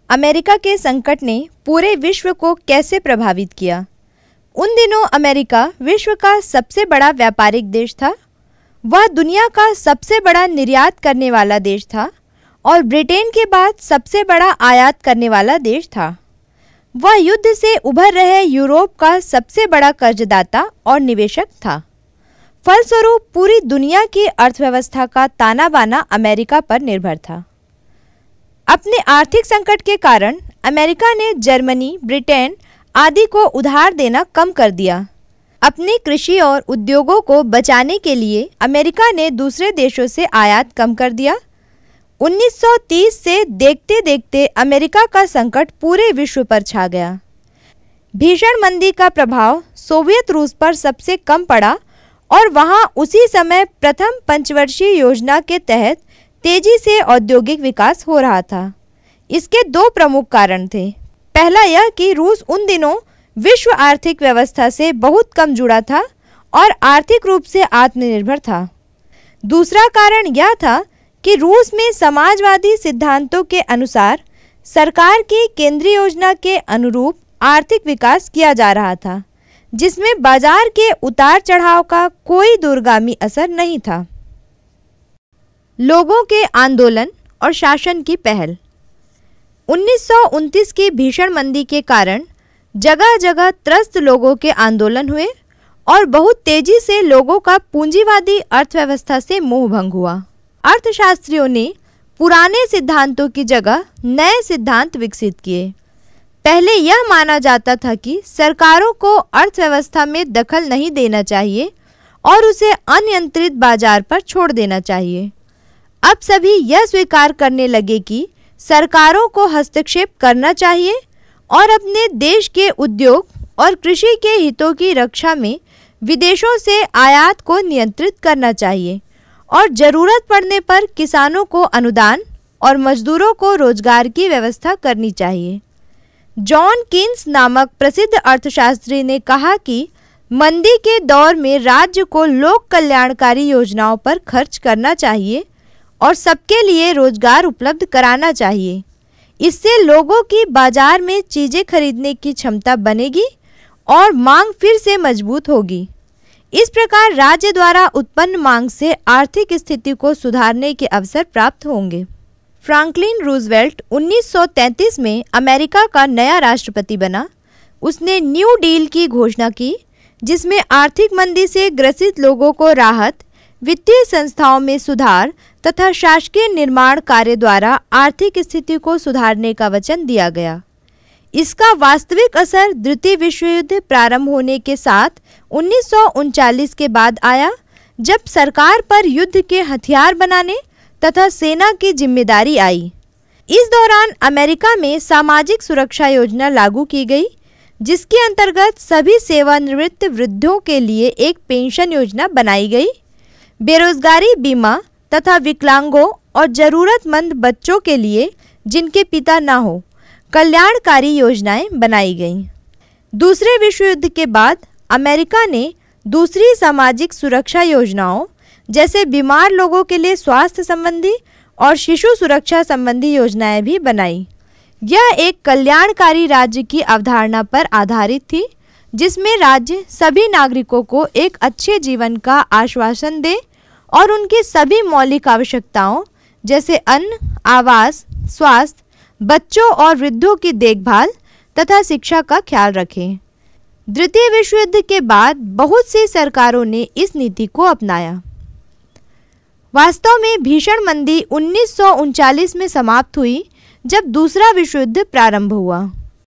America के संकट ने पूरे विश्व को कैसे प्रभावित किया? उन दिनों अमेरिका विश्व का सबसे बड़ा व्यापारिक देश था। वह दुनिया का सबसे बड़ा निर्यात करने वाला देश था और ब्रिटेन के बाद सबसे बड़ा आयात करने वाला देश था। वह युद्ध से उभर रहे यूरोप का सबसे बड़ा कर्जदाता और निवेशक था। फलस्वरूप पूरी दुनिया की अर्थव्यवस्था का ताना बाना अमेरिका पर निर्भर था। अपने आर्थिक संकट के कारण अमेरिका ने जर्मनी, ब्रिटेन आदि को उधार देना कम कर दिया। अपनी कृषि और उद्योगों को बचाने के लिए अमेरिका ने दूसरे देशों से आयात कम कर दिया। 1930 से देखते देखते अमेरिका का संकट पूरे विश्व पर छा गया। भीषण मंदी का प्रभाव सोवियत रूस पर सबसे कम पड़ा और वहां उसी समय प्रथम पंचवर्षीय योजना के तहत तेजी से औद्योगिक विकास हो रहा था। इसके दो प्रमुख कारण थे। पहला यह कि रूस उन दिनों विश्व आर्थिक व्यवस्था से बहुत कम जुड़ा था और आर्थिक रूप से आत्मनिर्भर था। दूसरा कारण यह था कि रूस में समाजवादी सिद्धांतों के अनुसार सरकार की केंद्रीय योजना के अनुरूप आर्थिक विकास किया जा रहा था, जिसमें बाजार के उतार चढ़ाव का कोई दूरगामी असर नहीं था। लोगों के आंदोलन और शासन की पहल। 1929 की भीषण मंदी के कारण जगह जगह त्रस्त लोगों के आंदोलन हुए और बहुत तेजी से लोगों का पूंजीवादी अर्थव्यवस्था से मोह भंग हुआ। अर्थशास्त्रियों ने पुराने सिद्धांतों की जगह नए सिद्धांत विकसित किए। पहले यह माना जाता था कि सरकारों को अर्थव्यवस्था में दखल नहीं देना चाहिए और उसे अनियंत्रित बाजार पर छोड़ देना चाहिए। अब सभी यह स्वीकार करने लगे कि सरकारों को हस्तक्षेप करना चाहिए और अपने देश के उद्योग और कृषि के हितों की रक्षा में विदेशों से आयात को नियंत्रित करना चाहिए और जरूरत पड़ने पर किसानों को अनुदान और मजदूरों को रोजगार की व्यवस्था करनी चाहिए। जॉन कीन्स नामक प्रसिद्ध अर्थशास्त्री ने कहा कि मंदी के दौर में राज्य को लोक कल्याणकारी योजनाओं पर खर्च करना चाहिए और सबके लिए रोजगार उपलब्ध कराना चाहिए। इससे लोगों की बाजार में चीज़ें खरीदने की क्षमता बनेगी और मांग फिर से मजबूत होगी। इस प्रकार राज्य द्वारा उत्पन्न मांग से आर्थिक स्थिति को सुधारने के अवसर प्राप्त होंगे। फ्रैंकलिन रूजवेल्ट 1933 में अमेरिका का नया राष्ट्रपति बना। उसने न्यू डील की घोषणा की, जिसमें आर्थिक मंदी से ग्रसित लोगों को राहत, वित्तीय संस्थाओं में सुधार तथा शासकीय निर्माण कार्य द्वारा आर्थिक स्थिति को सुधारने का वचन दिया गया। इसका वास्तविक असर द्वितीय विश्व युद्ध प्रारंभ होने के साथ 1939 के बाद आया, जब सरकार पर युद्ध के हथियार बनाने तथा सेना की जिम्मेदारी आई। इस दौरान अमेरिका में सामाजिक सुरक्षा योजना लागू की गई, जिसके अंतर्गत सभी सेवानिवृत्त वृद्धों के लिए एक पेंशन योजना बनाई गई। बेरोजगारी बीमा तथा विकलांगों और जरूरतमंद बच्चों के लिए जिनके पिता न हो, कल्याणकारी योजनाएं बनाई गईं। दूसरे विश्व युद्ध के बाद अमेरिका ने दूसरी सामाजिक सुरक्षा योजनाओं जैसे बीमार लोगों के लिए स्वास्थ्य संबंधी और शिशु सुरक्षा संबंधी योजनाएं भी बनाई। यह एक कल्याणकारी राज्य की अवधारणा पर आधारित थी, जिसमें राज्य सभी नागरिकों को एक अच्छे जीवन का आश्वासन दे और उनकी सभी मौलिक आवश्यकताओं जैसे अन्न, आवास, स्वास्थ्य, बच्चों और वृद्धों की देखभाल तथा शिक्षा का ख्याल रखें। द्वितीय विश्व युद्ध के बाद बहुत सी सरकारों ने इस नीति को अपनाया। वास्तव में भीषण मंदी 1939 में समाप्त हुई, जब दूसरा विश्व युद्ध प्रारंभ हुआ।